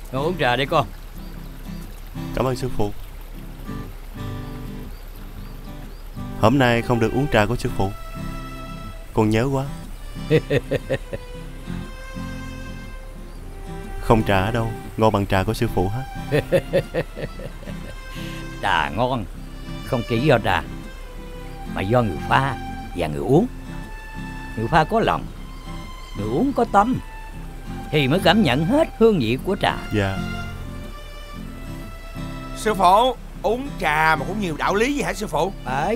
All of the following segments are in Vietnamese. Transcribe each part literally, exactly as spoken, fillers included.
Ngồi uống trà đi con. Cảm ơn sư phụ. Hôm nay không được uống trà của sư phụ, con nhớ quá. Không trà ở đâu ngon bằng trà của sư phụ hết. Trà ngon không chỉ do trà, mà do người pha và người uống. Người pha có lòng, người uống có tâm, thì mới cảm nhận hết hương vị của trà. Dạ. Sư phụ, uống trà mà cũng nhiều đạo lý gì hả sư phụ? Phải.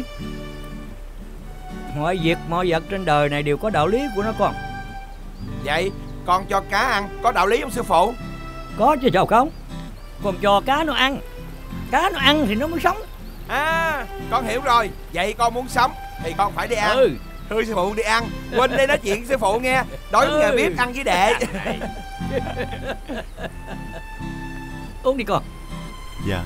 Mọi việc mọi vật trên đời này đều có đạo lý của nó con. Vậy con cho cá ăn có đạo lý không sư phụ? Có chứ sao không. Con cho cá nó ăn, cá nó ăn thì nó mới sống. À, con hiểu rồi. Vậy con muốn sống thì con phải đi ăn. Ừ. Thưa sư phụ đi ăn. Huynh đi nói chuyện với sư phụ nghe. Đói Ừ. nhà bếp ăn với đệ. Uống đi con. Dạ.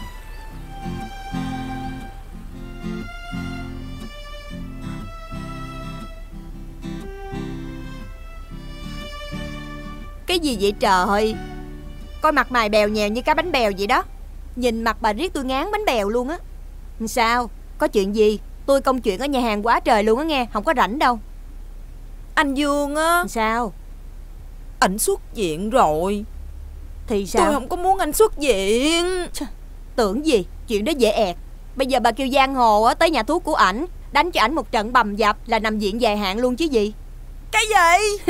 Cái gì vậy trời? Coi mặt mày bèo nhèo như cá bánh bèo vậy đó. Nhìn mặt bà riết tôi ngán bánh bèo luôn á. Sao? Có chuyện gì? Tôi công chuyện ở nhà hàng quá trời luôn á nghe. Không có rảnh đâu. Anh Dương á. Sao? Ảnh xuất viện rồi. Thì sao? Tôi không có muốn anh xuất viện. Tưởng gì? Chuyện đó dễ ẹt. Bây giờ bà kêu giang hồ á tới nhà thuốc của ảnh, đánh cho ảnh một trận bầm dập là nằm viện dài hạn luôn chứ gì. Cái gì?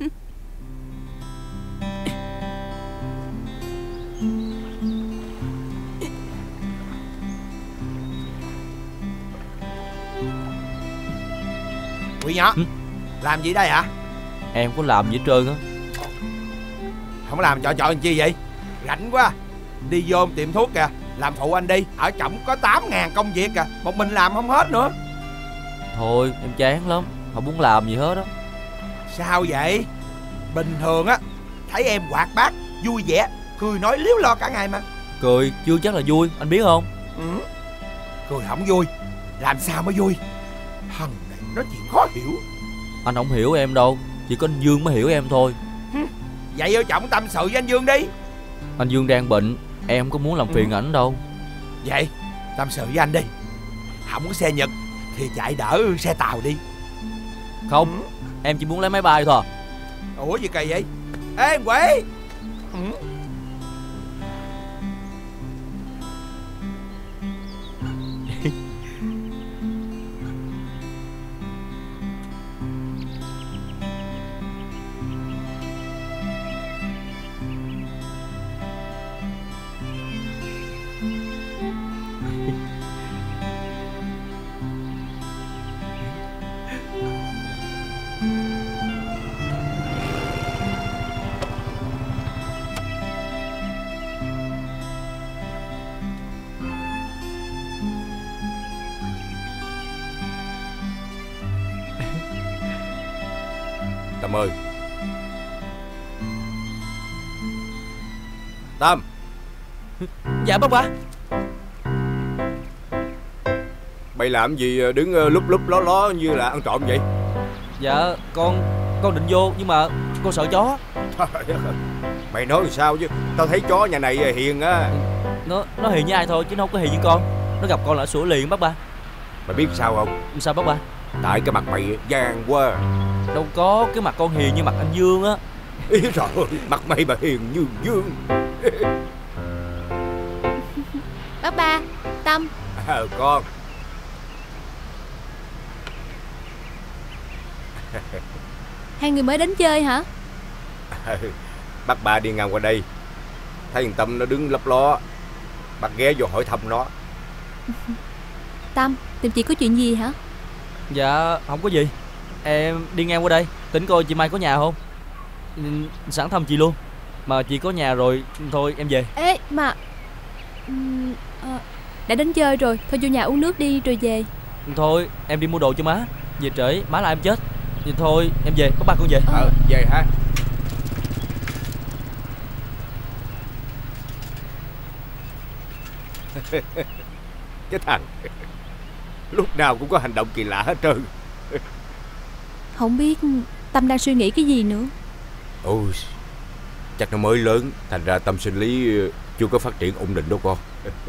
Quỷ nhỏ. ừ? Làm gì đây hả? Em có làm gì hết trơn á. Không làm trò trò làm chi vậy? Rảnh quá. Đi vô tiệm thuốc kìa, làm phụ anh đi. Ở trỏng có tám ngàn công việc kìa, một mình làm không hết nữa. Thôi em chán lắm, không muốn làm gì hết á. Sao vậy? Bình thường á thấy em hoạt bát, vui vẻ, cười nói líu lo cả ngày mà. Cười chưa chắc là vui, anh biết không? Ừ. Cười không vui, làm sao mới vui? Thằng này nói chuyện khó hiểu. Anh không hiểu em đâu, chỉ có anh Dương mới hiểu em thôi. Vậy vô trọng tâm sự với anh Dương đi. Anh Dương đang bệnh, em không có muốn làm phiền ừ. ảnh đâu. Vậy tâm sự với anh đi. Không có xe Nhật thì chạy đỡ xe tàu đi. Không, ừ. em chỉ muốn lấy máy bay thôi. Ủa gì kỳ vậy? Ê quỷ. ừ. Tâm ơi. Tâm. Dạ bác ba. Mày làm gì đứng lúc lúc ló ló như là ăn trộm vậy? Dạ con Con định vô nhưng mà con sợ chó. Mày nói làm sao chứ? Tao thấy chó nhà này hiền á. Nó nó hiền với ai thôi chứ nó không có hiền với con. Nó gặp con là sủa liền bác ba. Mày biết sao không? Sao bác ba? Tại cái mặt mày vàng quá. Đâu có, cái mặt con hiền như mặt anh Dương á. Ý trời ơi, mặt mày mà hiền như Dương. Bác ba, Tâm. À, con. Hai người mới đến chơi hả? À, bác ba đi ngang qua đây, thấy thằng Tâm nó đứng lấp ló, bác ghé vô hỏi thăm nó. Tâm, tìm chị có chuyện gì hả? Dạ không có gì. Em đi ngang qua đây tính coi chị Mai có nhà không, sẵn thăm chị luôn. Mà chị có nhà rồi thôi em về. Ê mà uhm, à, đã đến chơi rồi, thôi vô nhà uống nước đi rồi về. Thôi em đi mua đồ cho má, về trễ má là em chết. Thì thôi em về, bác ba con về. Ờ về hả? Cái thằng lúc nào cũng có hành động kỳ lạ hết trơn. Không biết Tâm đang suy nghĩ cái gì nữa. Ôi, Chắc nó mới lớn, thành ra tâm sinh lý chưa có phát triển ổn định đâu con.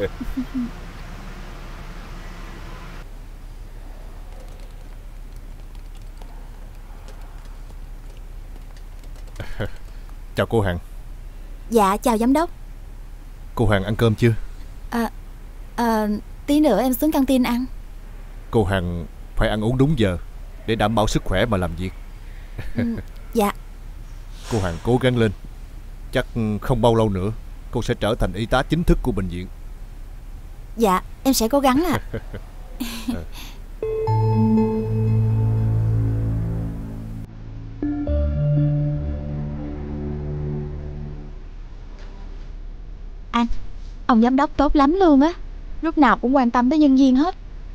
Chào cô Hằng. Dạ chào giám đốc. Cô Hằng ăn cơm chưa? À, à, tí nữa em xuống căng tin ăn. Cô Hằng phải ăn uống đúng giờ để đảm bảo sức khỏe mà làm việc. Ừ, dạ. Cô Hằng cố gắng lên. Chắc không bao lâu nữa cô sẽ trở thành y tá chính thức của bệnh viện. Dạ em sẽ cố gắng ạ. À. Anh, ông giám đốc tốt lắm luôn á. Lúc nào cũng quan tâm tới nhân viên hết.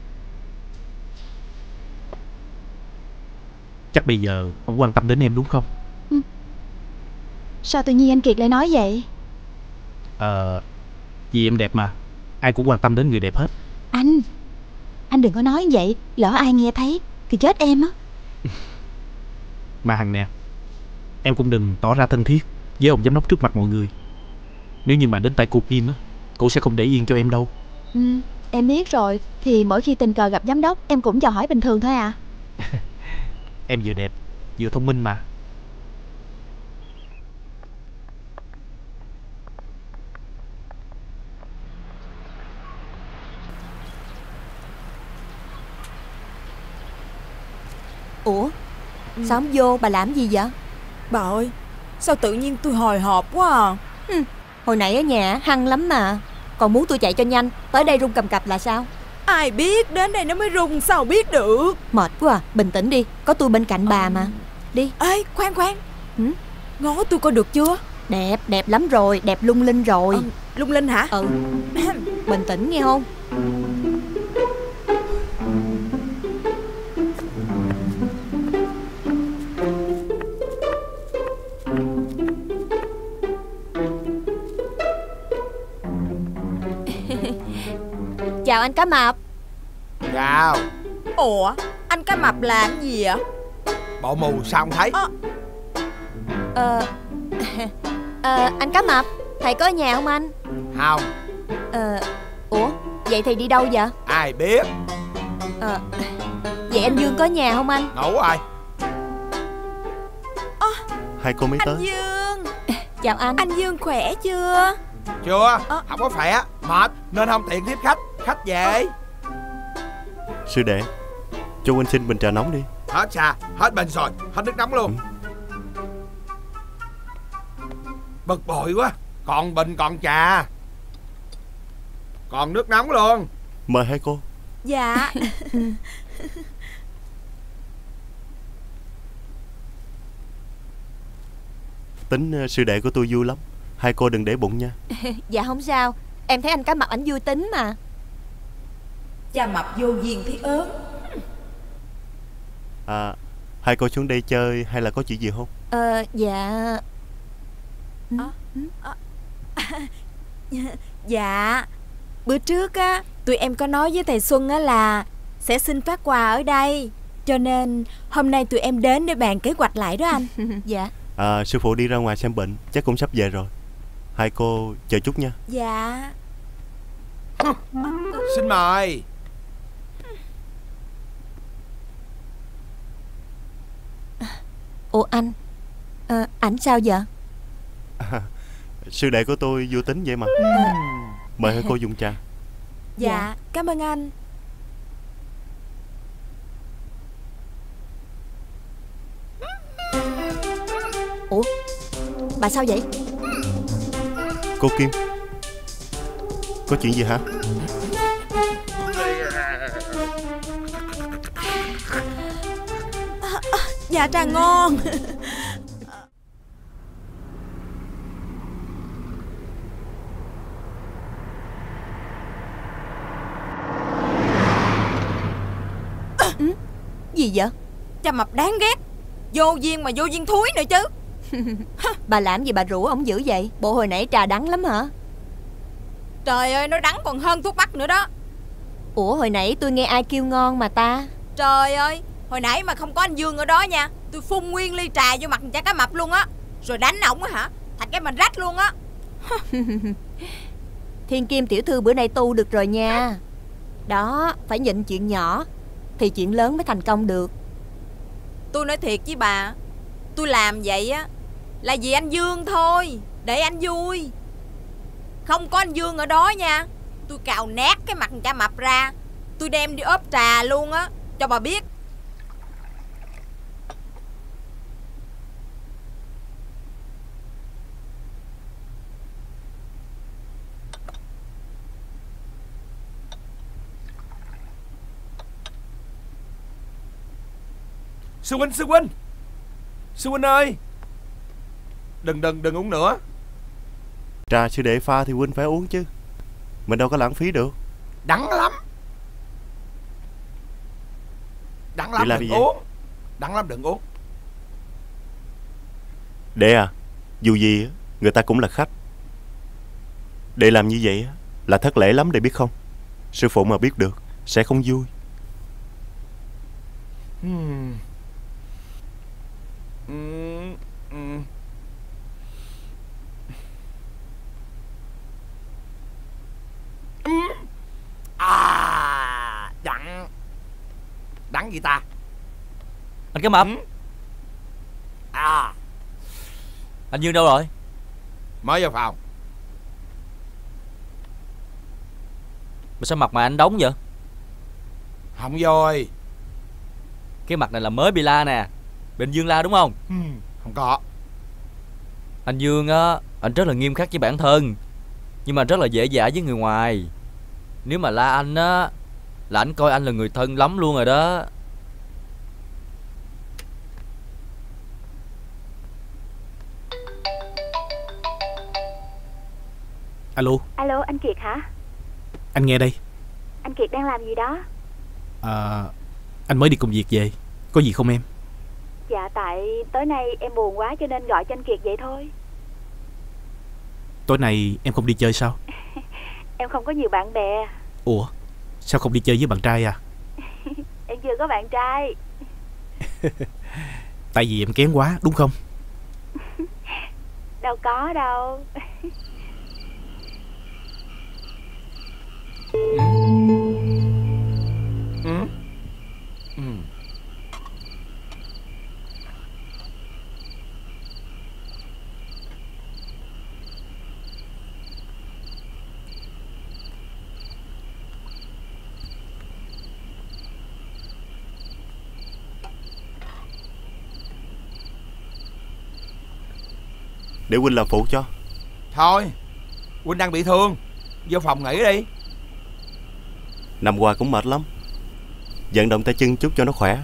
Chắc bây giờ ông quan tâm đến em đúng không? Ừ. Sao tự nhiên anh Kiệt lại nói vậy? Ờ, vì em đẹp mà. Ai cũng quan tâm đến người đẹp hết. Anh, anh đừng có nói như vậy. Lỡ ai nghe thấy thì chết em á. Mà Hằng nè, em cũng đừng tỏ ra thân thiết với ông giám đốc trước mặt mọi người. Nếu như mà đến tay cô Kim á, cô sẽ không để yên cho em đâu. Ừ, em biết rồi. Thì mỗi khi tình cờ gặp giám đốc em cũng chào hỏi bình thường thôi à. Em vừa đẹp vừa thông minh mà. Ủa, sao không vô, bà làm gì vậy? Bà ơi, sao tự nhiên tôi hồi hộp quá à? Hừ, hồi nãy ở nhà hăng lắm mà. Còn muốn tôi chạy cho nhanh, tới đây rung cầm cập là sao? Ai biết, đến đây nó mới rung, sao biết được. Mệt quá à, bình tĩnh đi, có tôi bên cạnh bà mà. Đi. Ê, khoan khoan. Ừ? Ngó tôi coi được chưa? Đẹp, đẹp lắm rồi, đẹp lung linh rồi. Ừ, lung linh hả? Ừ. Bình tĩnh nghe không? Chào anh cá mập. Chào. Ủa, anh cá mập làm gì ạ? Bộ mù sao không thấy? À. Ờ Ờ anh cá mập, thầy có ở nhà không anh? Không. Ờ Ủa, vậy thầy đi đâu vậy? Ai biết. Ờ Vậy anh Dương có ở nhà không anh? Ngủ rồi. À, hai cô mới tới. Anh Dương. Chào anh. Anh Dương khỏe chưa? Chưa, à. Không có khỏe, mệt nên không tiện tiếp khách. Khách về. À. Sư đệ, cho huynh xin bình trà nóng đi. Hết trà, hết bình rồi, hết nước nóng luôn. Ừ. Bực bội quá. Còn bình còn trà, còn nước nóng luôn. Mời hai cô. Dạ. Tính sư đệ của tôi vui lắm, hai cô đừng để bụng nha. Dạ không sao, em thấy anh cá mập ảnh vui tính mà. Cha mập vô duyên thiết ớn. À, hai cô xuống đây chơi hay là có chuyện gì không? Ờ dạ. À, à, dạ. Bữa trước á, tụi em có nói với thầy Xuân á là sẽ xin phát quà ở đây, cho nên hôm nay tụi em đến để bàn kế hoạch lại đó anh. Dạ. À, sư phụ đi ra ngoài xem bệnh, chắc cũng sắp về rồi. Hai cô chờ chút nha. Dạ. Xin mời. Ủa anh, à, ảnh sao vậy? À, sư đệ của tôi vui tính vậy mà. À. Mời hai cô dùng trà. Dạ, dạ, cảm ơn anh. Ủa, bà sao vậy? Cô Kim, có chuyện gì hả? À, à, dạ trà ngon. Ừ? Gì vậy? Cha mập đáng ghét, vô duyên mà vô duyên thúi nữa chứ. Bà làm gì bà rủ ổng dữ vậy? Bộ hồi nãy trà đắng lắm hả? Trời ơi, nó đắng còn hơn thuốc bắc nữa đó. Ủa hồi nãy tôi nghe ai kêu ngon mà ta? Trời ơi, hồi nãy mà không có anh Dương ở đó nha, tôi phun nguyên ly trà vô mặt cha cá mập luôn á. Rồi đánh ổng á hả, thành cái mình rách luôn á. Thiên Kim tiểu thư bữa nay tu được rồi nha. Đó, phải nhịn chuyện nhỏ thì chuyện lớn mới thành công được. Tôi nói thiệt với bà, tôi làm vậy á là vì anh Dương thôi, để anh vui. Không có anh Dương ở đó nha, tôi cào nát cái mặt cha mập ra, tôi đem đi ốp trà luôn á, cho bà biết. Sư huynh, sư huynh, sư huynh ơi, đừng đừng đừng uống nữa. Trà sư đệ pha thì huynh phải uống chứ, mình đâu có lãng phí được. Đắng lắm, đắng lắm, đừng uống. Đắng lắm, đừng uống. Đệ à, dù gì người ta cũng là khách. Đệ làm như vậy là thất lễ lắm, đệ biết không? Sư phụ mà biết được sẽ không vui. Hmm. Mm, mm. Mm. À, đắng. Đắng gì ta? Anh cái mập. Mm. À. Anh Dương đâu rồi? Mới vào phòng. Mà sao mặt mà anh đóng vậy? Không rồi. Cái mặt này là mới bị la nè. Bị anh Dương la đúng không? Ừ, không có. Anh Dương á, anh rất là nghiêm khắc với bản thân, nhưng mà rất là dễ dãi với người ngoài. Nếu mà la anh á là anh coi anh là người thân lắm luôn rồi đó. Alo. Alo, anh Kiệt hả? Anh nghe đây. Anh Kiệt đang làm gì đó? À, anh mới đi công việc về. Có gì không em? Dạ tại tối nay em buồn quá cho nên gọi cho anh Kiệt vậy thôi. Tối nay em không đi chơi sao? Em không có nhiều bạn bè. Ủa, sao không đi chơi với bạn trai à? Em chưa có bạn trai. Tại vì em kén quá đúng không? Đâu có đâu. Ừ. Ừ. Ừ. Để huynh làm phụ cho. Thôi, huynh đang bị thương, vô phòng nghỉ đi. Nằm hoài cũng mệt lắm, vận động tay chân chút cho nó khỏe.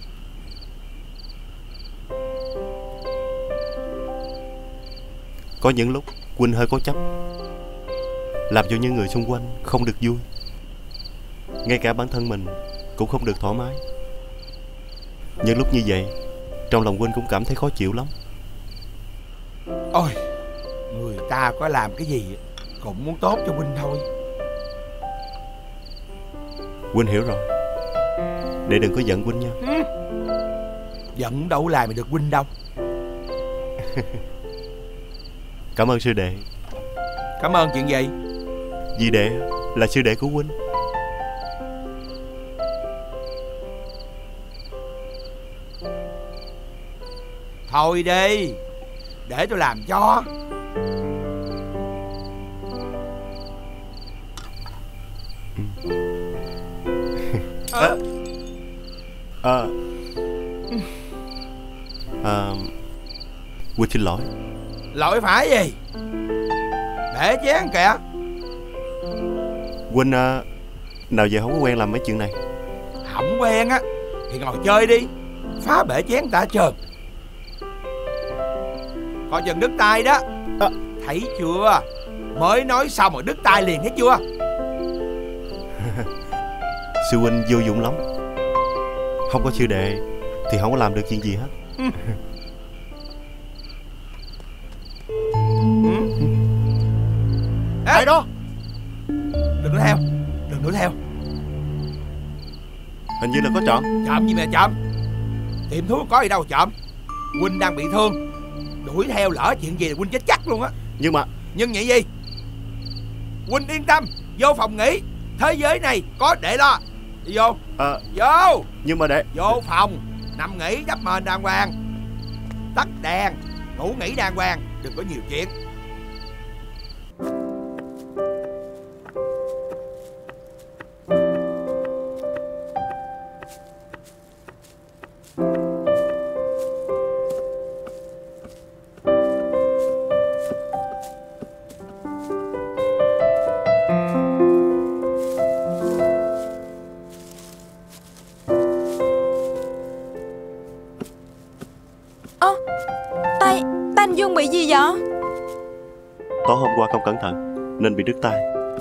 Có những lúc huynh hơi cố chấp, làm cho những người xung quanh không được vui, ngay cả bản thân mình cũng không được thoải mái. Những lúc như vậy, trong lòng huynh cũng cảm thấy khó chịu lắm. Ôi, người ta có làm cái gì cũng muốn tốt cho huynh thôi. Huynh hiểu rồi, để đừng có giận huynh nha. Ừ. Giận đâu làm mà được huynh đâu. Cảm ơn sư đệ. Cảm ơn chuyện gì? Vì đệ là sư đệ của huynh. Thôi đi, để tôi làm cho. À, à, à, huynh xin lỗi. Lỗi phải gì? Để chén kìa. Huynh à, nào giờ không có quen làm mấy chuyện này. Không quen á thì ngồi chơi đi, phá bể chén ta trơn. Coi chừng đứt tay đó. À, thấy chưa? Mới nói xong rồi đứt tay liền, thấy chưa? Sư huynh vô dụng lắm, không có sư đệ thì không có làm được chuyện gì hết. Ừ. Ê đó, đừng đuổi theo, đừng đuổi theo. Hình như là có trộm. Trộm gì mà trộm? Tiệm thuốc có gì đâu trộm. Huynh đang bị thương, Đuổi theo lỡ chuyện gì là huynh chết chắc luôn á. Nhưng mà Nhưng vậy gì? Huynh yên tâm, vô phòng nghỉ. Thế giới này có để lo. Đi vô. à, Vô. Nhưng mà để Vô phòng nằm nghỉ đắp mền đàng hoàng, tắt đèn, ngủ nghỉ đàng hoàng, đừng có nhiều chuyện. Anh Dương bị gì vậy? tối hôm qua không cẩn thận nên bị đứt tay.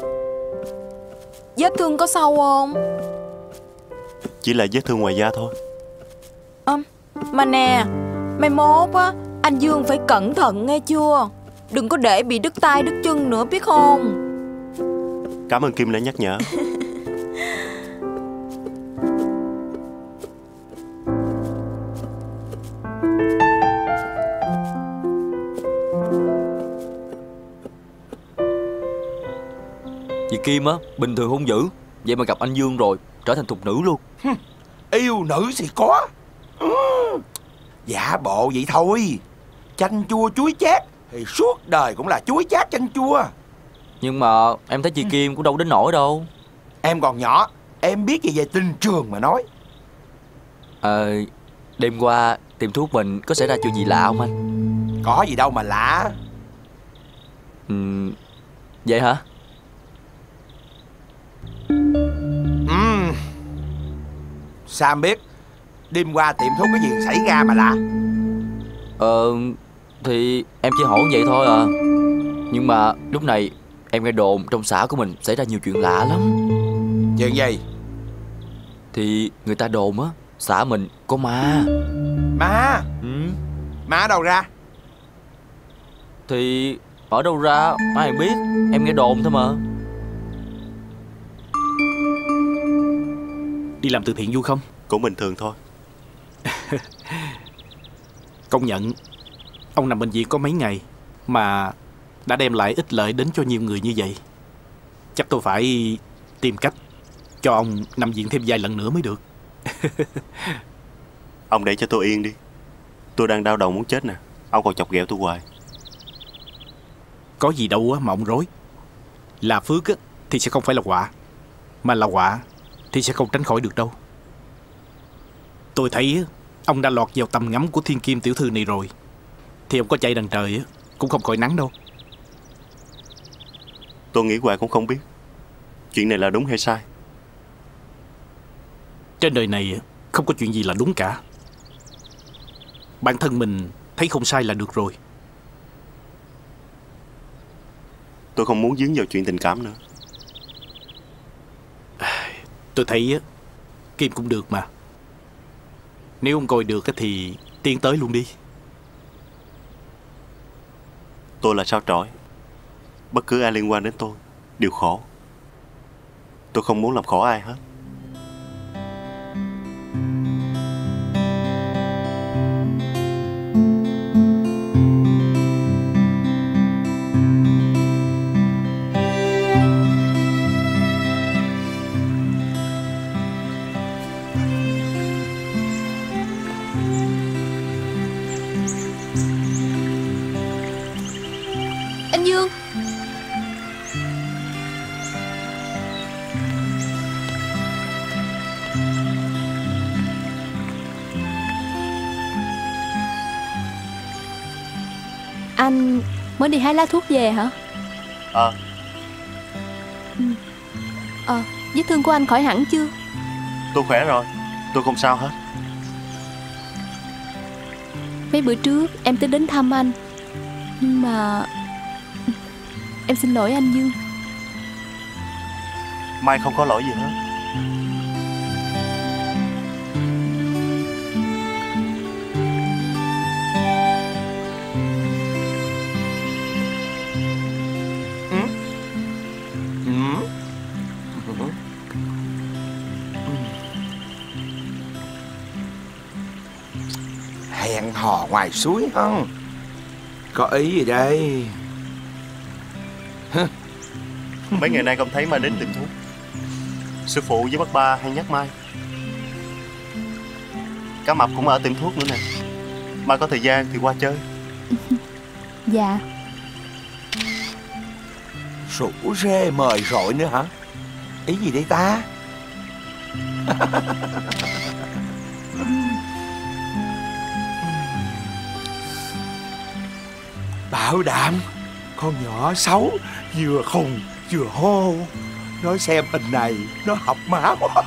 Vết thương có sâu không? Chỉ là vết thương ngoài da thôi. À, mà nè, mai mốt á, anh Dương phải cẩn thận nghe chưa? Đừng có để bị đứt tay đứt chân nữa biết không? Cảm ơn Kim đã nhắc nhở. Chị Kim á, bình thường hung dữ, vậy mà gặp anh Dương rồi trở thành thục nữ luôn. Yêu nữ thì có, ừ, giả bộ vậy thôi. Chanh chua chuối chát thì suốt đời cũng là chuối chát chanh chua. Nhưng mà em thấy chị Kim cũng đâu đến nỗi đâu. Em còn nhỏ, em biết gì về tình trường mà nói. Ờ, đêm qua tiệm thuốc mình có xảy ra chuyện gì lạ không anh? Có gì đâu mà lạ. Ừ, vậy hả? Ừ. Sao em biết? Đêm qua tiệm thuốc có gì xảy ra mà lạ? Ờ, thì em chỉ hỏi vậy thôi à. Nhưng mà lúc này em nghe đồn trong xã của mình xảy ra nhiều chuyện lạ lắm. Chuyện gì? Thì người ta đồn á, xã mình có ma. Ma? Ừ. Ma ở đâu ra? Thì ở đâu ra ai biết, em nghe đồn thôi mà. Đi làm từ thiện vui không? Cũng bình thường thôi. Công nhận, ông nằm bệnh viện có mấy ngày mà đã đem lại ích lợi đến cho nhiều người như vậy. Chắc tôi phải tìm cách cho ông nằm viện thêm vài lần nữa mới được. Ông để cho tôi yên đi. Tôi đang đau đầu muốn chết nè. Ông còn chọc ghẹo tôi hoài. Có gì đâu mà ông rối. Là phước thì sẽ không phải là họa, mà là họa thì sẽ không tránh khỏi được đâu. Tôi thấy ông đã lọt vào tầm ngắm của thiên kim tiểu thư này rồi, thì ông có chạy đằng trời cũng không khỏi nắng đâu. Tôi nghĩ hoài cũng không biết chuyện này là đúng hay sai. Trên đời này không có chuyện gì là đúng cả. Bản thân mình thấy không sai là được rồi. Tôi không muốn dính vào chuyện tình cảm nữa. Tôi thấy Kim cũng được mà. Nếu ông coi được thì tiến tới luôn đi. Tôi là sao trổi. Bất cứ ai liên quan đến tôi đều khổ. Tôi không muốn làm khổ ai hết. Anh Dương. Anh mới đi hái lá thuốc về hả? Ờ. Ừ. Ờ, vết thương của anh khỏi hẳn chưa? Tôi khỏe rồi. Tôi không sao hết. Mấy bữa trước em tới đến thăm anh, nhưng mà em xin lỗi anh Dương. Mai không có lỗi gì hết. Ừ. Ừ. Hẹn hò ngoài suối không? Có ý gì đây? Mấy ngày nay không thấy Mai đến tiệm thuốc. Sư phụ với bác Ba hay nhắc Mai. Cá Mập cũng ở tiệm thuốc nữa nè. Mai có thời gian thì qua chơi. Dạ. Rủ rê mời rọi nữa hả? Ý gì đây ta? Bảo đảm con nhỏ xấu, vừa khùng vừa hô. Nói xem hình này nó học má quá.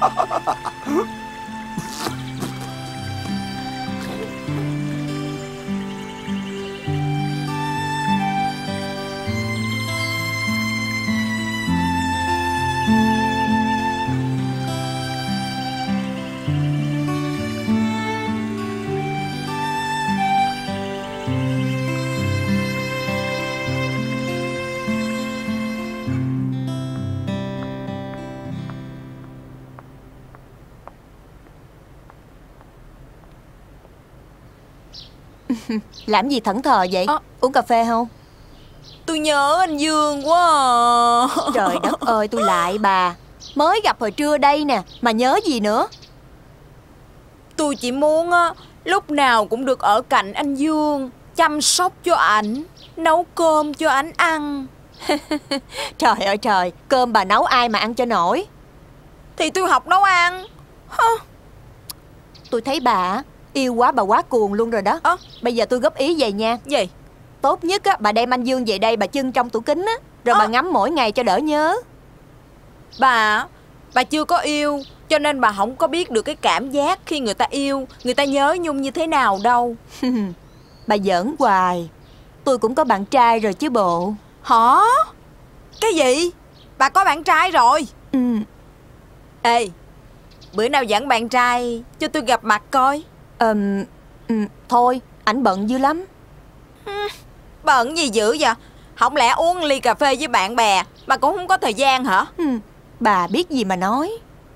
Làm gì thẫn thờ vậy? À. Uống cà phê không? Tôi nhớ anh Dương quá à. Trời đất ơi, tôi lại bà. Mới gặp hồi trưa đây nè, mà nhớ gì nữa? Tôi chỉ muốn á, lúc nào cũng được ở cạnh anh Dương, chăm sóc cho ảnh, nấu cơm cho ảnh ăn. Trời ơi trời, cơm bà nấu ai mà ăn cho nổi? Thì tôi học nấu ăn. Hả? Tôi thấy bà yêu quá, bà quá cuồng luôn rồi đó. à? Bây giờ tôi góp ý vậy nha. Gì? Tốt nhất á, bà đem anh Dương về đây, bà trưng trong tủ kính á, rồi à? bà ngắm mỗi ngày cho đỡ nhớ. Bà Bà chưa có yêu, cho nên bà không có biết được cái cảm giác khi người ta yêu, người ta nhớ nhung như thế nào đâu. Bà giỡn hoài. Tôi cũng có bạn trai rồi chứ bộ. Hả? Cái gì? Bà có bạn trai rồi? Ừ. Ê, bữa nào dẫn bạn trai cho tôi gặp mặt coi. Ừm, um, thôi, ảnh bận dữ lắm. Bận gì dữ vậy? Không lẽ uống ly cà phê với bạn bè mà cũng không có thời gian hả? Ừ, bà biết gì mà nói.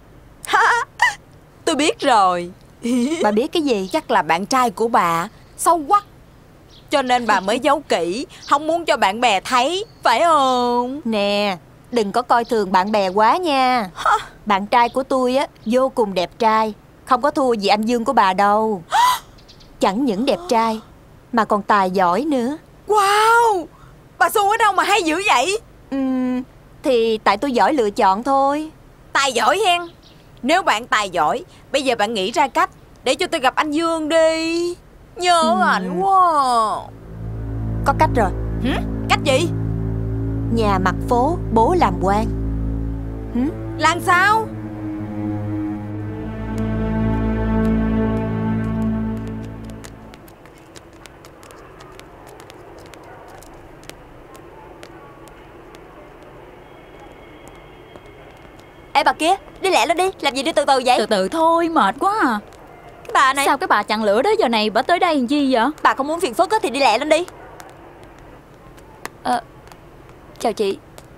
Tôi biết rồi. Bà biết cái gì? Chắc là bạn trai của bà xấu quắc, cho nên bà mới giấu kỹ, không muốn cho bạn bè thấy, phải không? Nè, đừng có coi thường bạn bè quá nha. Bạn trai của tôi á vô cùng đẹp trai, không có thua gì anh Dương của bà đâu. Chẳng những đẹp trai mà còn tài giỏi nữa. Wow, bà Xu ở đâu mà hay dữ vậy? Uhm, thì tại tôi giỏi lựa chọn thôi. Tài giỏi hen. Nếu bạn tài giỏi, bây giờ bạn nghĩ ra cách để cho tôi gặp anh Dương đi. Nhớ uhm. ảnh quá. Có cách rồi. Hử? Cách gì? Nhà mặt phố, bố làm quan. Hử? Làm sao? Ê bà kia, đi lẹ lên đi, làm gì đi từ từ vậy? Từ từ thôi, mệt quá à. Cái bà này. Sao cái bà chặn lửa đó giờ này bà tới đây làm chi vậy? Bà không muốn phiền phức thì đi lẹ lên đi. Ờ, chào chị.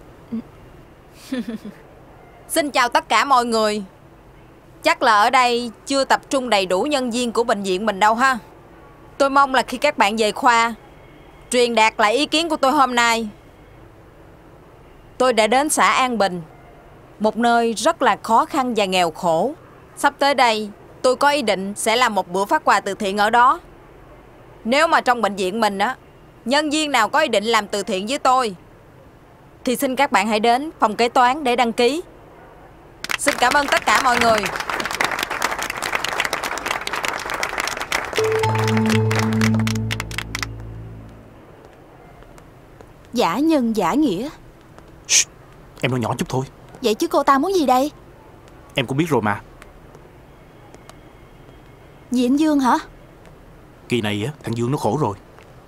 Xin chào tất cả mọi người. Chắc là ở đây chưa tập trung đầy đủ nhân viên của bệnh viện mình đâu ha. Tôi mong là khi các bạn về khoa, truyền đạt lại ý kiến của tôi hôm nay. Tôi đã đến xã An Bình, một nơi rất là khó khăn và nghèo khổ. Sắp tới đây, tôi có ý định sẽ làm một bữa phát quà từ thiện ở đó. Nếu mà trong bệnh viện mình á, nhân viên nào có ý định làm từ thiện với tôi, thì xin các bạn hãy đến phòng kế toán để đăng ký. Xin cảm ơn tất cả mọi người. Giả nhân giả nghĩa. Shh, em nói nhỏ chút thôi. Vậy chứ cô ta muốn gì đây? Em cũng biết rồi mà. Vì anh Dương hả? Kỳ này á, thằng Dương nó khổ rồi.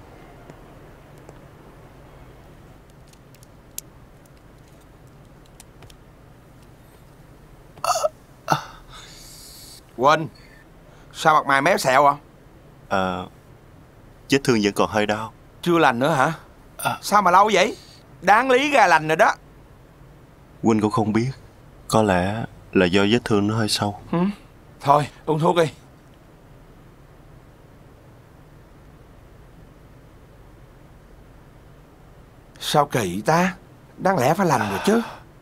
Quỳnh, sao mặt mày méo xẹo à? À, vết thương vẫn còn hơi đau. Chưa lành nữa hả? À. Sao mà lâu vậy? Đáng lý ra lành rồi đó. Quỳnh cũng không biết. Có lẽ là do vết thương nó hơi sâu. Ừ. Thôi, uống thuốc đi. Sao kỳ ta? Đáng lẽ phải lành rồi chứ.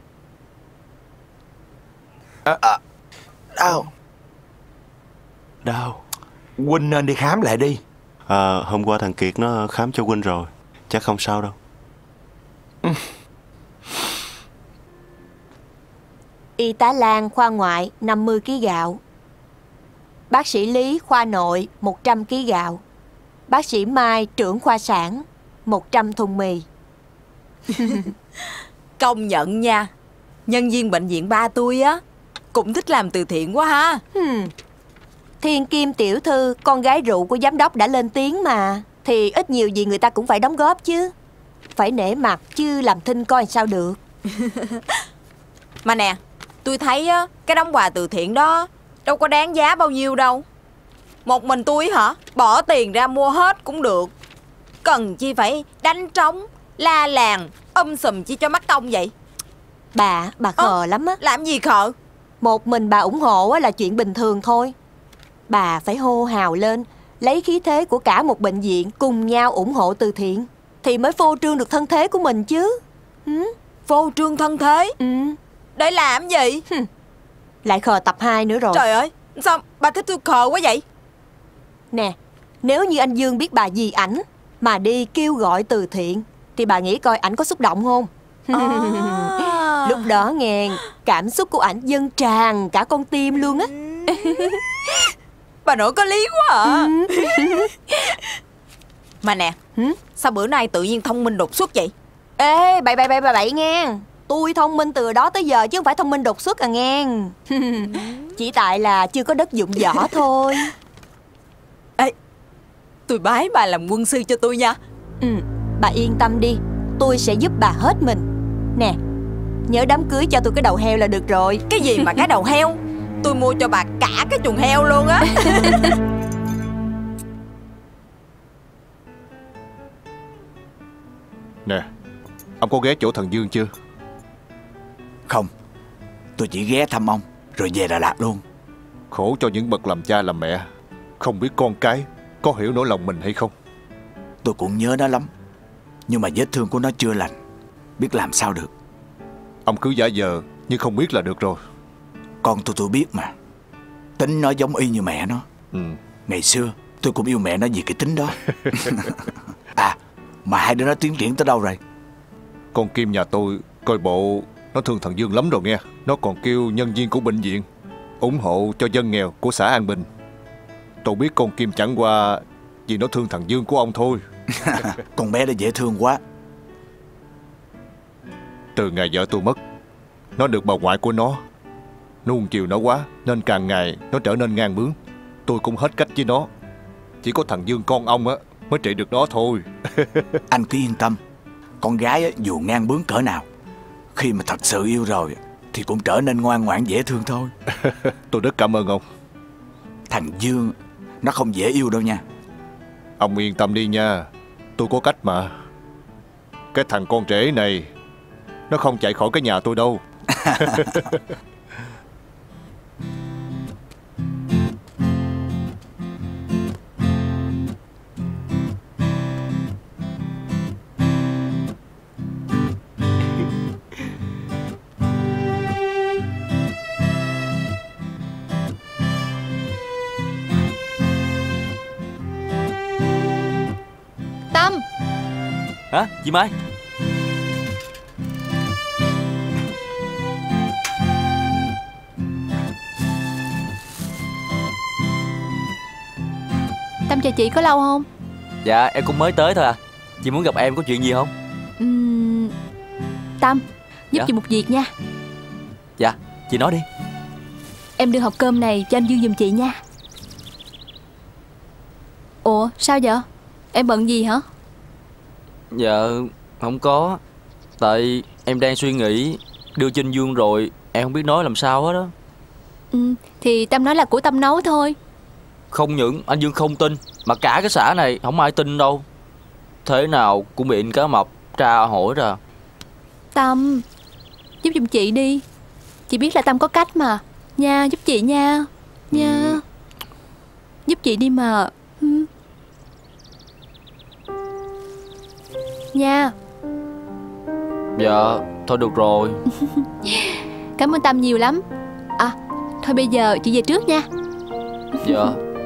À, à, đau. Đau. Huynh nên đi khám lại đi. À, hôm qua thằng Kiệt nó khám cho huynh rồi, chắc không sao đâu. Ừ. Y tá Lan khoa ngoại năm mươi ki lô gam gạo. Bác sĩ Lý khoa nội một trăm ki lô gam gạo. Bác sĩ Mai trưởng khoa sản một trăm thùng mì. Công nhận nha, nhân viên bệnh viện ba tôi á cũng thích làm từ thiện quá ha. Hmm. Thiên Kim tiểu thư, con gái rượu của giám đốc đã lên tiếng mà, thì ít nhiều gì người ta cũng phải đóng góp chứ. Phải nể mặt chứ làm thinh coi sao được. Mà nè, tôi thấy á, cái đống quà từ thiện đó đâu có đáng giá bao nhiêu đâu. Một mình tôi hả, bỏ tiền ra mua hết cũng được. Cần chi phải đánh trống, la làng, um sùm chi cho mắc công vậy. Bà, bà khờ à, lắm á. Làm gì khờ? Một mình bà ủng hộ là chuyện bình thường thôi. Bà phải hô hào lên, lấy khí thế của cả một bệnh viện cùng nhau ủng hộ từ thiện, thì mới phô trương được thân thế của mình chứ. Ừ? Phô trương thân thế? Ừ. Để làm gì? Hừm. Lại khờ tập hai nữa rồi. Trời ơi, sao bà thích tôi khờ quá vậy? Nè, nếu như anh Dương biết bà vì ảnh mà đi kêu gọi từ thiện, thì bà nghĩ coi ảnh có xúc động không? À. Lúc đó nghe cảm xúc của ảnh dâng tràn cả con tim luôn á. Bà nội có lý quá à. Mà nè, ừ? sao bữa nay tự nhiên thông minh đột xuất vậy? Ê, bậy bậy bậy bậy bậy nghe. Tôi thông minh từ đó tới giờ chứ không phải thông minh đột xuất à nghe. Chỉ tại là chưa có đất dụng võ thôi. Ê, tôi bái bà làm quân sư cho tôi nha. Ừ, bà yên tâm đi, tôi sẽ giúp bà hết mình. Nè, nhớ đám cưới cho tôi cái đầu heo là được rồi. Cái gì mà cái đầu heo? Tôi mua cho bà cả cái chuồng heo luôn á. Nè, ông có ghé chỗ thằng Dương chưa? Không, tôi chỉ ghé thăm ông rồi về Đà Lạt luôn. Khổ cho những bậc làm cha làm mẹ, không biết con cái có hiểu nỗi lòng mình hay không. Tôi cũng nhớ nó lắm, nhưng mà vết thương của nó chưa lành, biết làm sao được. Ông cứ giả vờ nhưng không biết là được rồi. Con tôi tôi biết mà, tính nó giống y như mẹ nó. Ừ. Ngày xưa tôi cũng yêu mẹ nó vì cái tính đó. À, mà hai đứa nó tiến triển tới đâu rồi? Con Kim nhà tôi coi bộ nó thương thằng Dương lắm rồi nghe. Nó còn kêu nhân viên của bệnh viện ủng hộ cho dân nghèo của xã An Bình. Tôi biết con Kim chẳng qua vì nó thương thằng Dương của ông thôi. Con bé đã dễ thương quá. Từ ngày vợ tôi mất, nó được bà ngoại của nó nuông chiều nó quá, nên càng ngày nó trở nên ngang bướng. Tôi cũng hết cách với nó. Chỉ có thằng Dương con ông á mới trị được nó thôi. Anh cứ yên tâm, con gái á, dù ngang bướng cỡ nào, khi mà thật sự yêu rồi thì cũng trở nên ngoan ngoãn dễ thương thôi. Tôi rất cảm ơn ông. Thằng Dương nó không dễ yêu đâu nha. Ông yên tâm đi nha, tôi có cách mà. Cái thằng con rể này nó không chạy khỏi cái nhà tôi đâu. Tâm. Hả? Chị Mai? Tâm chờ chị có lâu không? Dạ em cũng mới tới thôi à. Chị muốn gặp em có chuyện gì không? uhm, Tâm, giúp Dạ? chị một việc nha. Dạ, chị nói đi. Em đưa hộp cơm này cho anh Dương giùm chị nha. Ủa sao vậy? Em bận gì hả? Dạ không có. Tại em đang suy nghĩ đưa cho anh Dương rồi em không biết nói làm sao hết đó. Ừ, thì Tâm nói là của Tâm nấu thôi. Không những anh Dương không tin, mà cả cái xã này không ai tin đâu. Thế nào cũng bị anh Cá Mập tra hỏi ra. Tâm, giúp giùm chị đi. Chị biết là Tâm có cách mà. Nha, giúp chị nha. Nha. Ừ. Giúp chị đi mà. Ừ. Nha. Dạ, thôi được rồi. Cảm ơn Tâm nhiều lắm. À, thôi bây giờ chị về trước nha. Dạ.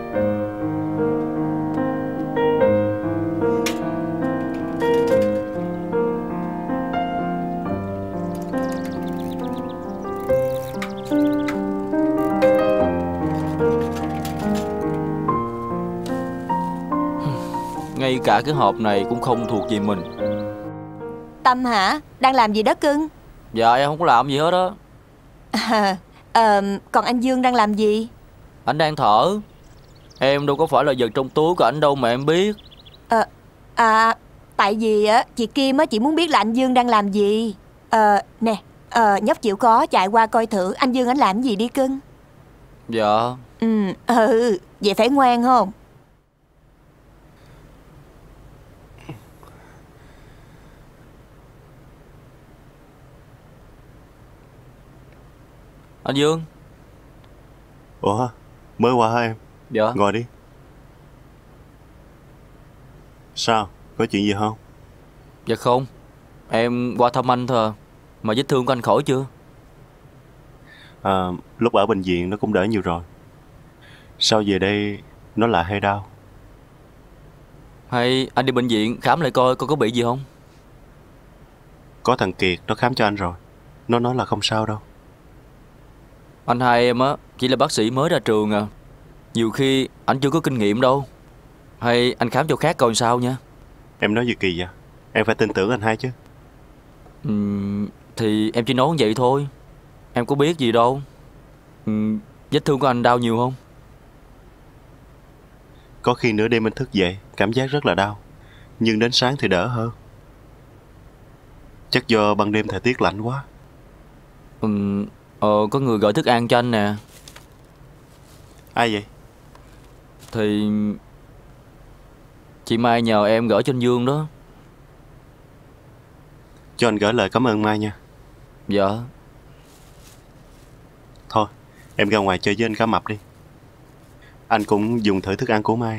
Ngay cả cái hộp này cũng không thuộc về mình. Tâm hả? Đang làm gì đó cưng? Dạ em không có làm gì hết á. À, à, còn anh Dương đang làm gì? Anh đang thở. Em đâu có phải là vật trong túi của anh đâu mà em biết. À, à tại vì á chị Kim á, chị muốn biết là anh Dương đang làm gì. Ờ, nè, ờ, nhóc chịu khó chạy qua coi thử anh Dương anh làm gì đi cưng. Dạ. Ừ, ừ, vậy phải ngoan không? Anh Dương. Ủa, mới qua hả em? Dạ. Ngồi đi. Sao, có chuyện gì không? Dạ không, em qua thăm anh thôi. Mà vết thương của anh khỏi chưa? À, lúc ở bệnh viện nó cũng đỡ nhiều rồi. Sao về đây nó lại hay đau? Hay anh đi bệnh viện khám lại coi coi có bị gì không? Có thằng Kiệt nó khám cho anh rồi. Nó nói là không sao đâu. Anh hai em á chỉ là bác sĩ mới ra trường à. Nhiều khi anh chưa có kinh nghiệm đâu. Hay anh khám cho khác coi sao nha. Em nói gì kỳ vậy? Em phải tin tưởng anh hai chứ. Uhm, thì em chỉ nói vậy thôi. Em có biết gì đâu. Uhm, vết thương của anh đau nhiều không? Có khi nửa đêm anh thức dậy cảm giác rất là đau, nhưng đến sáng thì đỡ hơn. Chắc do ban đêm thời tiết lạnh quá. Uhm, ờ, có người gọi thức ăn cho anh nè. Ai vậy? Thì chị Mai nhờ em gửi cho anh Dương đó. Cho anh gửi lời cảm ơn Mai nha. Dạ. Thôi, em ra ngoài chơi với anh Cá Mập đi. Anh cũng dùng thử thức ăn của Mai.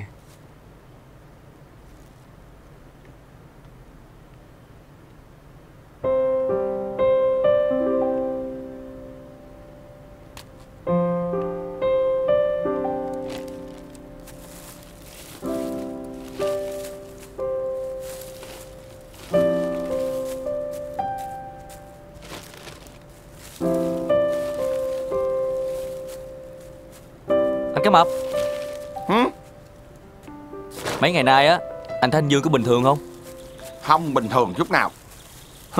Anh Cá Mập. Hử? Mấy ngày nay á anh thấy anh Dương có bình thường không? Không bình thường chút nào. Hử?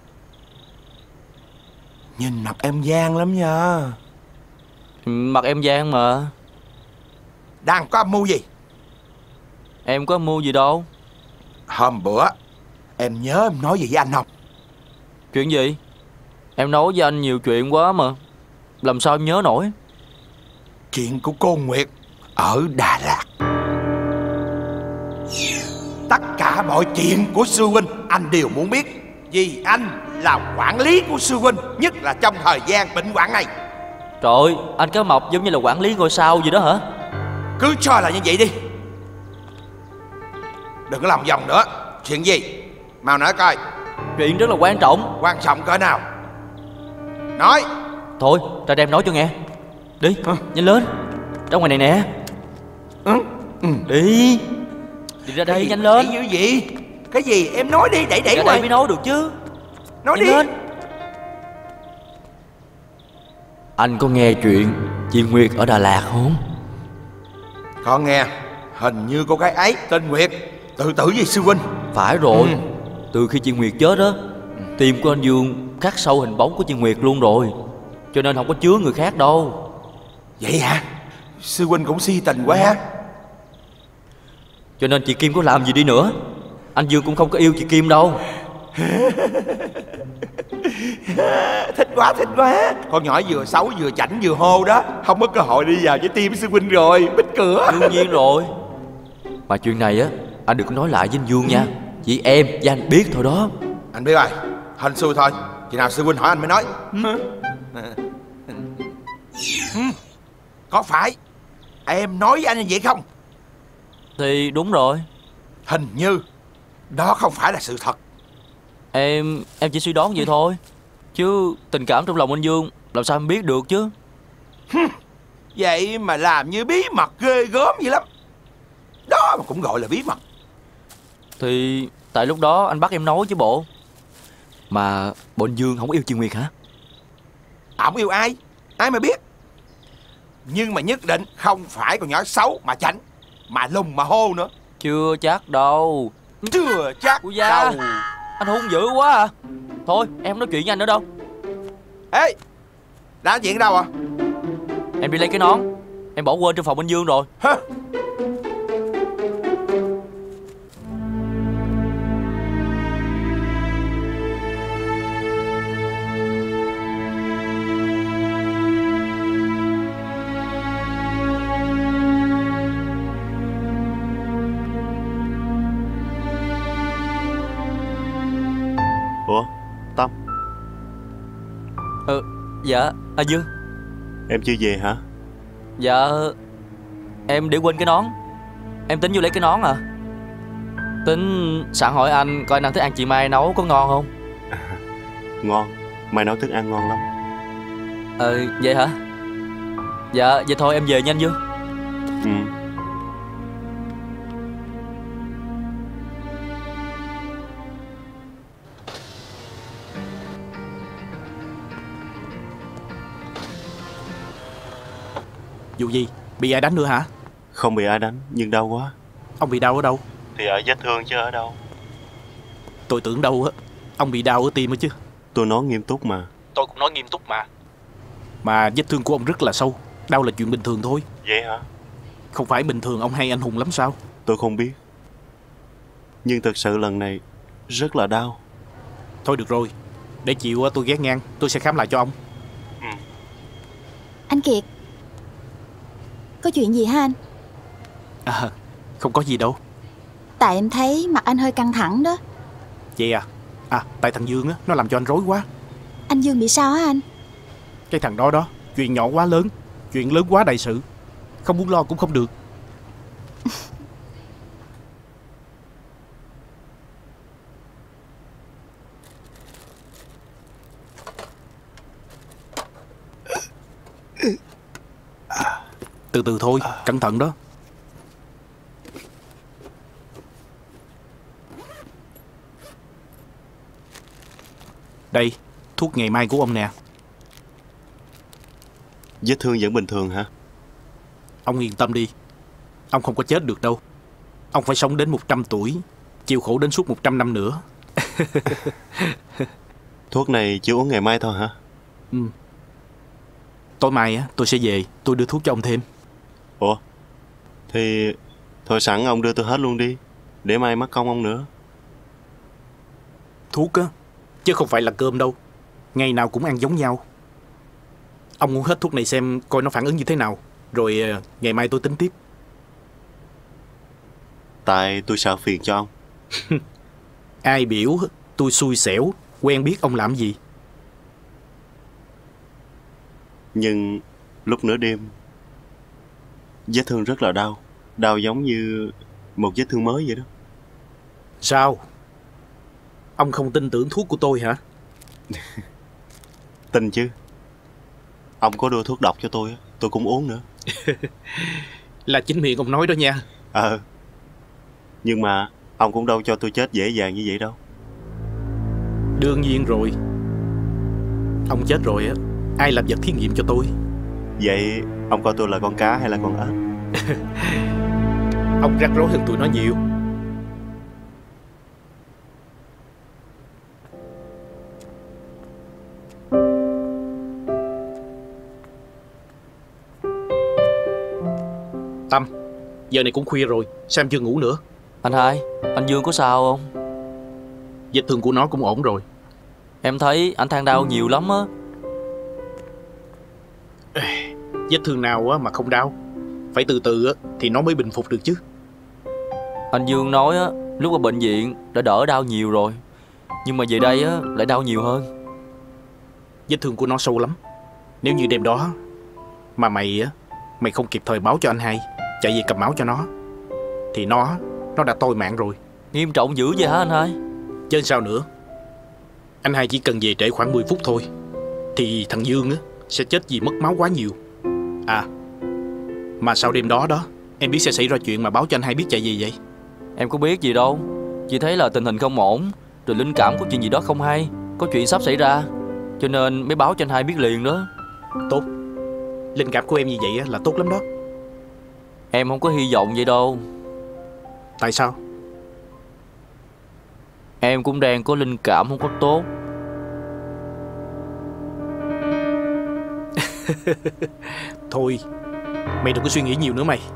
Nhìn mặt em gian lắm nha. Mặt em gian mà. Đang có âm mưu gì? Em có âm mưu gì đâu. Hôm bữa em nhớ em nói gì với anh không? Chuyện gì? Em nói với anh nhiều chuyện quá mà. Làm sao em nhớ nổi? Chuyện của cô Nguyệt ở Đà Lạt. Tất cả mọi chuyện của sư huynh anh đều muốn biết, vì anh là quản lý của sư huynh, nhất là trong thời gian bệnh hoạn này. Trời ơi, anh Cá Mập giống như là quản lý ngôi sao gì đó hả? Cứ cho là như vậy đi. Đừng có lòng vòng nữa. Chuyện gì? Mau nói coi. Chuyện rất là quan trọng. Quan trọng cỡ nào? Nói. Thôi, ra đây em nói cho nghe. Đi, à. Nhanh lên. Ra ngoài này nè. Ừ. Ừ. Đi. Đi ra đây, nhanh lên. Cái gì? Cái gì? Em nói đi, đẩy đẩy ra ngoài. đây mới nói được chứ. Nói nhanh đi lên. Anh có nghe chuyện chị Nguyệt ở Đà Lạt không? Có nghe. Hình như cô gái ấy tên Nguyệt tự tử với sư huynh. Phải rồi. Ừ. Từ khi chị Nguyệt chết đó, tim của anh Dương khắc sâu hình bóng của chị Nguyệt luôn rồi. Cho nên không có chứa người khác đâu. Vậy hả? Sư huynh cũng si tình quá ha. Cho nên chị Kim có làm gì đi nữa, anh Dương cũng không có yêu chị Kim đâu. Thích quá, thích quá. Con nhỏ vừa xấu vừa chảnh vừa hô đó, không có cơ hội đi vào với tim sư huynh rồi. Bít cửa. Đương nhiên rồi. Mà chuyện này á, anh đừng có nói lại với anh Dương nha. Chỉ em và anh biết thôi đó. Anh biết rồi, hên xui thôi. Khi nào sư huynh hỏi anh mới nói. Có phải em nói với anh như vậy không? Thì đúng rồi. Hình như đó không phải là sự thật. Em em chỉ suy đoán vậy thôi. Chứ tình cảm trong lòng anh Dương làm sao em biết được chứ. Vậy mà làm như bí mật ghê gớm vậy lắm. Đó mà cũng gọi là bí mật. Thì tại lúc đó anh bắt em nói chứ bộ. Mà bộ anh Dương không yêu chị Nguyệt hả? Ổng yêu ai? Ai mà biết. Nhưng mà nhất định không phải con nhỏ xấu mà chảnh, mà lùng mà hô nữa. Chưa chắc đâu. Chưa chắc Ui da, đâu. anh hung dữ quá à. Thôi em không nói chuyện với anh nữa đâu. Ê, đã nói chuyện đâu à? Em đi lấy cái nón. Em bỏ quên trong phòng anh Dương rồi. Hả? Ủa, Tâm? Ờ, dạ, anh Dương. Em chưa về hả? Dạ, em để quên cái nón. Em tính vô lấy cái nón à. Tính sẵn hỏi anh coi anh ăn thức ăn chị Mai nấu có ngon không? À, ngon, Mai nấu thức ăn ngon lắm. Ờ, vậy hả? Dạ, vậy thôi em về nha anh Dương. Ừ. Vụ gì? Bị ai đánh nữa hả? Không bị ai đánh, nhưng đau quá. Ông bị đau ở đâu? Thì ở vết thương chứ ở đâu. Tôi tưởng đâu á, ông bị đau ở tim á chứ. Tôi nói nghiêm túc mà. Tôi cũng nói nghiêm túc mà. Mà vết thương của ông rất là sâu. Đau là chuyện bình thường thôi. Vậy hả? Không phải bình thường ông hay anh hùng lắm sao? Tôi không biết. Nhưng thật sự lần này rất là đau. Thôi được rồi, để chịu tôi ghé ngang, tôi sẽ khám lại cho ông. Ừ. Anh Kiệt, có chuyện gì hả anh? À, không có gì đâu. Tại em thấy mặt anh hơi căng thẳng đó. Vậy à? À, tại thằng Dương á, nó làm cho anh rối quá. Anh Dương bị sao hả anh? Cái thằng đó đó, chuyện nhỏ quá lớn, chuyện lớn quá đại sự. Không muốn lo cũng không được. Từ từ thôi, cẩn thận đó. Đây, thuốc ngày mai của ông nè. Vết thương vẫn bình thường hả? Ông yên tâm đi, ông không có chết được đâu. Ông phải sống đến một trăm tuổi, chịu khổ đến suốt một trăm năm nữa. Thuốc này chỉ uống ngày mai thôi hả? Ừ. Tối mai á, tôi sẽ về, tôi đưa thuốc cho ông thêm. Ủa? Thì thôi sẵn ông đưa tôi hết luôn đi, để mai mắc công ông nữa. Thuốc á, chứ không phải là cơm đâu. Ngày nào cũng ăn giống nhau. Ông uống hết thuốc này xem coi nó phản ứng như thế nào, rồi ngày mai tôi tính tiếp. Tại tôi sợ phiền cho ông. Ai biểu tôi xui xẻo, quen biết ông làm gì. Nhưng lúc nửa đêm vết thương rất là đau. Đau giống như một vết thương mới vậy đó. Sao? Ông không tin tưởng thuốc của tôi hả? Tin chứ. Ông có đưa thuốc độc cho tôi, tôi cũng uống nữa. Là chính miệng ông nói đó nha. Ờ. Nhưng mà ông cũng đâu cho tôi chết dễ dàng như vậy đâu. Đương nhiên rồi. Ông chết rồi á, ai làm vật thí nghiệm cho tôi? Vậy ông coi tôi là con cá hay là con ếch? Ông rắc rối hơn tụi nó nhiều. Tâm, giờ này cũng khuya rồi, sao em chưa ngủ nữa? Anh hai, anh Dương có sao không? Vết thương của nó cũng ổn rồi. Em thấy anh than đau nhiều lắm á. Vết thương nào á mà không đau, phải từ từ á thì nó mới bình phục được chứ. Anh Dương nói á, lúc ở bệnh viện đã đỡ đau nhiều rồi, nhưng mà về đây á lại đau nhiều hơn. Vết thương của nó sâu lắm. Nếu như đêm đó mà mày á Mày không kịp thời báo cho anh hai, chạy về cầm máu cho nó, thì nó Nó đã tôi mạng rồi. Nghiêm trọng dữ vậy hả anh hai? Chứ sao nữa. Anh hai chỉ cần về trễ khoảng mười phút thôi thì thằng Dương á sẽ chết vì mất máu quá nhiều. À, mà sau đêm đó đó, em biết sẽ xảy ra chuyện mà báo cho anh hai biết chạy gì vậy? Em có biết gì đâu. Chỉ thấy là tình hình không ổn, rồi linh cảm có chuyện gì đó không hay, có chuyện sắp xảy ra, cho nên mới báo cho anh hai biết liền đó. Tốt. Linh cảm của em như vậy là tốt lắm đó. Em không có hy vọng vậy đâu. Tại sao? Em cũng đang có linh cảm không có tốt. Thôi, mày đừng có suy nghĩ nhiều nữa mày.